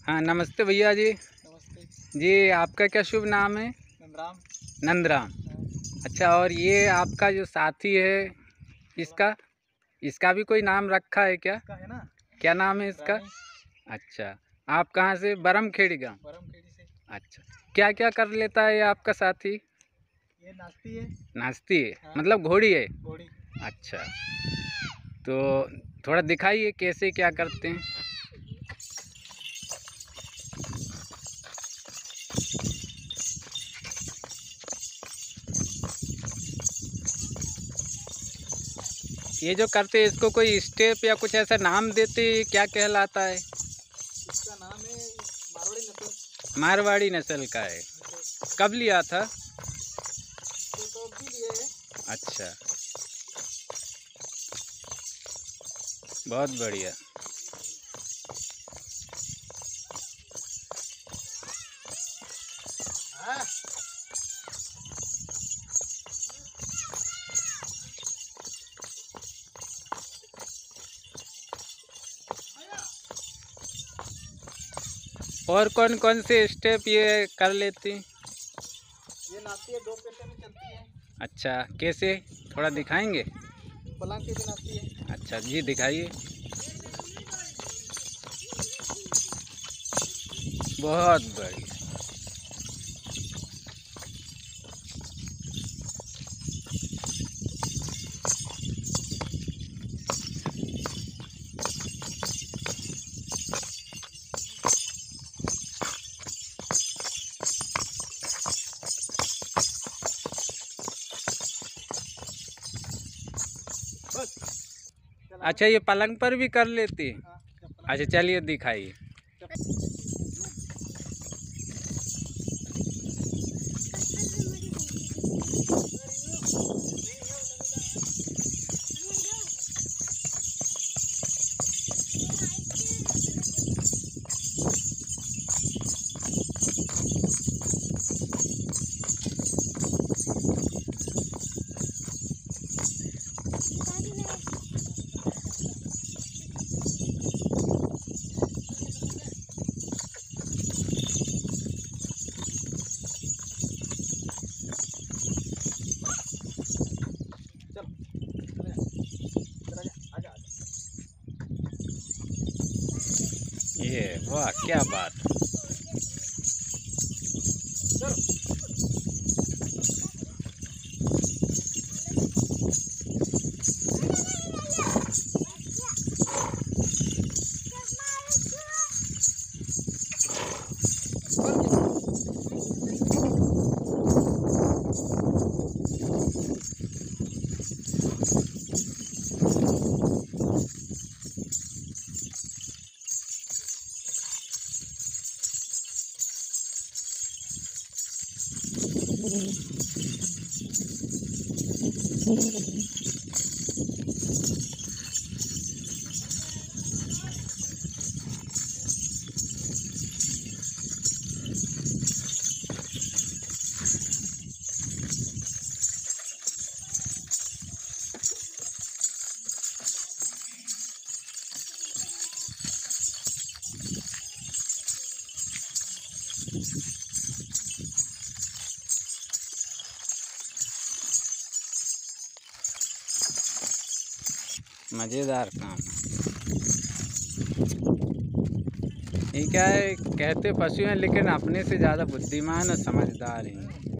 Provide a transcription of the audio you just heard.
हाँ, नमस्ते भैया जी। नमस्ते। जी, आपका क्या शुभ नाम है? नंदराम। नंदराम। हाँ, अच्छा, और ये आपका जो साथी है, इसका इसका भी कोई नाम रखा है क्या? इसका है ना, क्या नाम है इसका? रानी। अच्छा, आप कहाँ से? बरमखेड़ी गाँव। बरमखेड़ी से। अच्छा, क्या-क्या कर लेता है ये आपका साथी? ये नाचती है। नाचती है, हाँ, मतलब घोड़ी है? घोड़ी। अच्छा, तो थोड़ा दिखाइए कैसे क्या करते हैं? ये जो करते हैं इसको कोई स्टेप या कुछ ऐसा नाम देते हैं, क्या कहलाता है? इसका नाम है मारवाड़ी नस्ल। मारवाड़ी नस्ल का है। कब लिया था? तो भी लिए है। अच्छा, बहुत बढ़िया। हाँ। और कौन कौन से स्टेप ये कर लेती? ये नाचती है, दो पैसे में चलती है। अच्छा, कैसे? थोड़ा दिखाएंगे? पलंग पे भी नाचती है। अच्छा जी, दिखाइए। बहुत बढ़िया। बस। अच्छा, ये पलंग पर भी कर लेती? हाँ, जब पलंग अच्छा, चलिए दिखाइए। ये वाह, क्या बात। मज़ेदार काम है। ये क्या है, कहते पशु हैं लेकिन अपने से ज़्यादा बुद्धिमान और समझदार हैं।